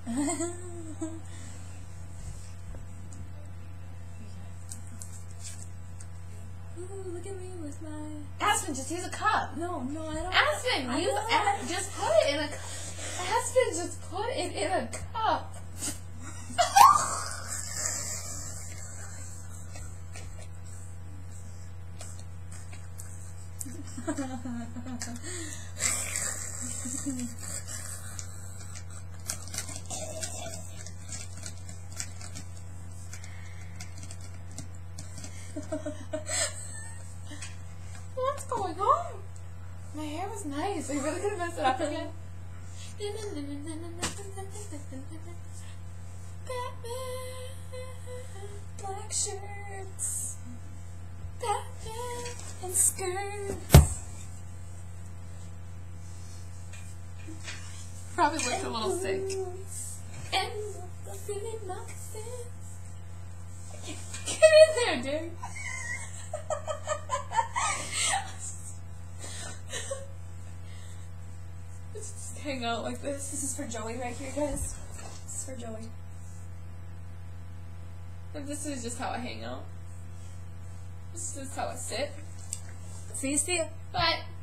Ooh, look at me with my... Aspen, just use a cup. No, I don't. Aspen, just put it in a cup. Aspen, just put it in a cup. What's going on? My hair was nice. Are you really gonna mess it up again? Black shirts, Batman, and skirts. Probably looked a little sick. And Philly moccasins. Get in there, dude. Let's just hang out like this. This is for Joey right here, guys. This is for Joey. And this is just how I hang out. This is how I sit. See you. Bye.